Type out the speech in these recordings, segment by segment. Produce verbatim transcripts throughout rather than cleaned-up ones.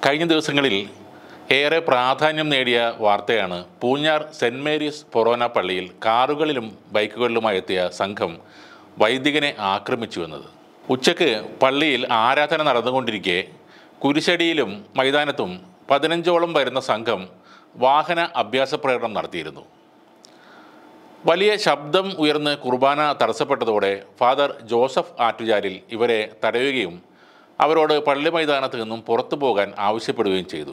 കഴിഞ്ഞ ദിവസങ്ങളിൽ ഏറെ പ്രാധാന്യം നേടിയ വാർത്തയാണ് പൂഞ്ഞാർ സെൻറ് മേരീസ് ഫൊറോന പള്ളിയിൽ കാറുകളിലും ബൈക്കുകളിലുമായി എത്തിയ സംഘം വൈദികനെ ആക്രമിച്ചു എന്നത്. ഉച്ചയ്ക്ക് പള്ളിയിൽ ആരാധന നടന്നുകൊണ്ടിരിക്കെ കുരിശടിയിലും മൈതാനത്തും പതിനഞ്ചോളം വരുന്ന സംഘം വാഹന അഭ്യാസ പ്രകടനം നടത്തിയിരുന്നു. വലിയ ശബ്ദം ഉയർന്ന് കുർബാന തടസ്സപ്പെട്ടതോടെ ഫാദർ ജോസഫ് ആറ്റുചാലിൽ ഇവരെ തടയുകയും അവരോട് പള്ളി മൈതാനത്ത് നിന്നും പുറത്തു പോകാൻ ആവശ്യപ്പെടുകയും ചെയ്തു.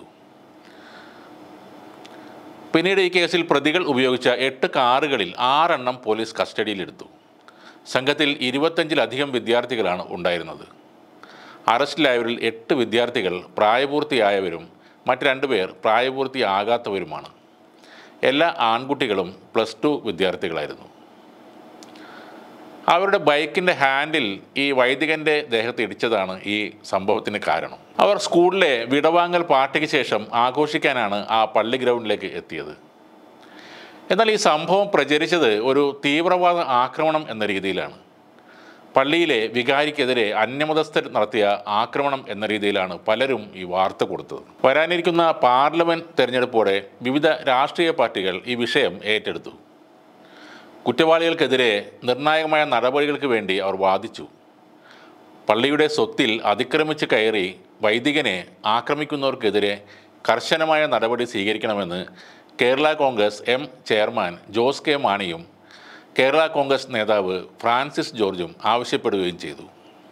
പിന്നീട് ഈ കേസിൽ പ്രതികൾ ഉപയോഗിച്ച എട്ട് കാറുകളിൽ ആറെണ്ണം പോലീസ് കസ്റ്റഡിയിലെടുത്തു. സംഘത്തിൽ ഇരുപത്തഞ്ചിലധികം വിദ്യാർത്ഥികളാണ് ഉണ്ടായിരുന്നത്. അറസ്റ്റിലായവരിൽ എട്ട് വിദ്യാർത്ഥികൾ പ്രായപൂർത്തിയായവരും മറ്റ് രണ്ടുപേർ പ്രായപൂർത്തിയാകാത്തവരുമാണ്. എല്ലാ ആൺകുട്ടികളും പ്ലസ് ടു വിദ്യാർത്ഥികളായിരുന്നു. അവരുടെ ബൈക്കിൻ്റെ ഹാൻഡിൽ ഈ വൈദികൻ്റെ ദേഹത്ത് ഇടിച്ചതാണ് ഈ സംഭവത്തിന് കാരണം. അവർ സ്കൂളിലെ വിടവാങ്ങൽ പാർട്ടിക്ക് ശേഷം ആഘോഷിക്കാനാണ് ആ പള്ളി ഗ്രൗണ്ടിലേക്ക് എത്തിയത്. എന്നാൽ ഈ സംഭവം പ്രചരിച്ചത് ഒരു തീവ്രവാദ ആക്രമണം എന്ന രീതിയിലാണ്. പള്ളിയിലെ വികാരിക്കെതിരെ അന്യമതസ്ഥർ നടത്തിയ ആക്രമണം എന്ന രീതിയിലാണ് പലരും ഈ വാർത്ത കൊടുത്തത്. വരാനിരിക്കുന്ന പാർലമെൻറ്റ് തെരഞ്ഞെടുപ്പോടെ വിവിധ രാഷ്ട്രീയ പാർട്ടികൾ ഈ വിഷയം ഏറ്റെടുത്തു. കുറ്റവാളികൾക്കെതിരെ നിർണായകമായ നടപടികൾക്ക് വേണ്ടി അവർ വാദിച്ചു. പള്ളിയുടെ സ്വത്തിൽ അതിക്രമിച്ച് കയറി വൈദികനെ ആക്രമിക്കുന്നവർക്കെതിരെ കർശനമായ നടപടി സ്വീകരിക്കണമെന്ന് കേരള കോൺഗ്രസ് എം ചെയർമാൻ ജോസ് കെ മാണിയും കേരള കോൺഗ്രസ് നേതാവ് ഫ്രാൻസിസ് ജോർജും ആവശ്യപ്പെടുകയും ചെയ്തു.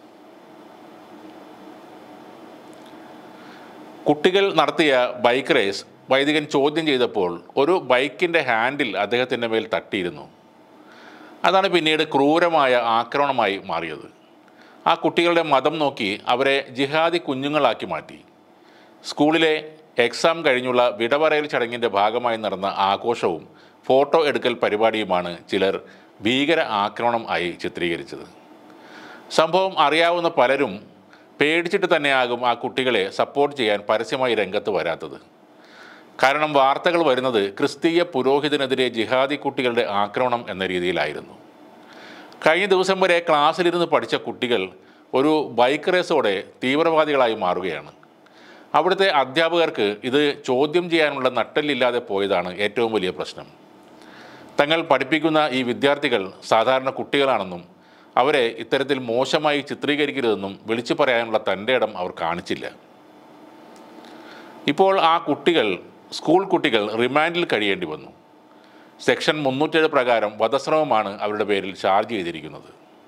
കുട്ടികൾ നടത്തിയ ബൈക്ക് റേസ് വൈദികൻ ചോദ്യം ചെയ്തപ്പോൾ ഒരു ബൈക്കിൻ്റെ ഹാൻഡിൽ അദ്ദേഹത്തിൻ്റെ മേൽ തട്ടിയിരുന്നു. അതാണ് പിന്നീട് ക്രൂരമായ ആക്രമണമായി മാറിയത്. ആ കുട്ടികളുടെ മതം നോക്കി അവരെ ജിഹാദി കുഞ്ഞുങ്ങളാക്കി മാറ്റി. സ്കൂളിലെ എക്സാം കഴിഞ്ഞുള്ള വിടപറയൽ ചടങ്ങിൻ്റെ ഭാഗമായി നടന്ന ആഘോഷവും ഫോട്ടോ എടുക്കൽ പരിപാടിയുമാണ് ചിലർ ഭീകര ആക്രമണം ആയി ചിത്രീകരിച്ചത്. സംഭവം അറിയാവുന്ന പലരും പേടിച്ചിട്ട് തന്നെയാകും ആ കുട്ടികളെ സപ്പോർട്ട് ചെയ്യാൻ പരസ്യമായി രംഗത്ത് വരാത്തത്. കാരണം വാർത്തകൾ വരുന്നത് ക്രിസ്തീയ പുരോഹിതനെതിരെ ജിഹാദി കുട്ടികളുടെ ആക്രമണം എന്ന രീതിയിലായിരുന്നു. കഴിഞ്ഞ ദിവസം വരെ ക്ലാസ്സിലിരുന്ന് പഠിച്ച കുട്ടികൾ ഒരു ബൈക്ക് റേസോടെ തീവ്രവാദികളായി മാറുകയാണ്. അവിടുത്തെ അധ്യാപകർക്ക് ഇത് ചോദ്യം ചെയ്യാനുള്ള നട്ടെല്ലില്ലാതെ പോയതാണ് ഏറ്റവും വലിയ പ്രശ്നം. തങ്ങൾ പഠിപ്പിക്കുന്ന ഈ വിദ്യാർത്ഥികൾ സാധാരണ കുട്ടികളാണെന്നും അവരെ ഇത്തരത്തിൽ മോശമായി ചിത്രീകരിക്കരുതെന്നും വിളിച്ചു പറയാനുള്ള തൻ്റെ ഇടം അവർ കാണിച്ചില്ല. ഇപ്പോൾ ആ കുട്ടികൾ സ്കൂൾ കുട്ടികൾ റിമാൻഡിൽ കഴിയേണ്ടി വന്നു. സെക്ഷൻ മുന്നൂറ്റേഴ് പ്രകാരം വധശ്രമമാണ് അവരുടെ പേരിൽ ചാർജ് ചെയ്തിരിക്കുന്നത്.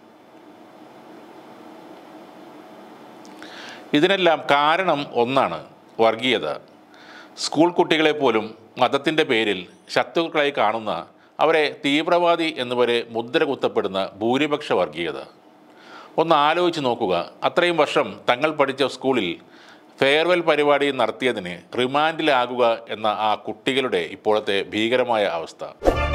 ഇതിനെല്ലാം കാരണം ഒന്നാണ്, വർഗീയത. സ്കൂൾ കുട്ടികളെ പോലും മതത്തിൻ്റെ പേരിൽ ശത്രുക്കളായി കാണുന്ന, അവരെ തീവ്രവാദി എന്നിവരെ മുദ്ര കുത്തപ്പെടുന്ന ഭൂരിപക്ഷ വർഗീയത. ഒന്ന് ആലോചിച്ച് നോക്കുക. അത്രയും വർഷം തങ്ങൾ പഠിച്ച സ്കൂളിൽ ഫെയർവെൽ പരിപാടി നടത്തിയതിന് റിമാൻഡിലാകുക എന്ന ആ കുട്ടികളുടെ ഇപ്പോഴത്തെ ഭീകരമായ അവസ്ഥ.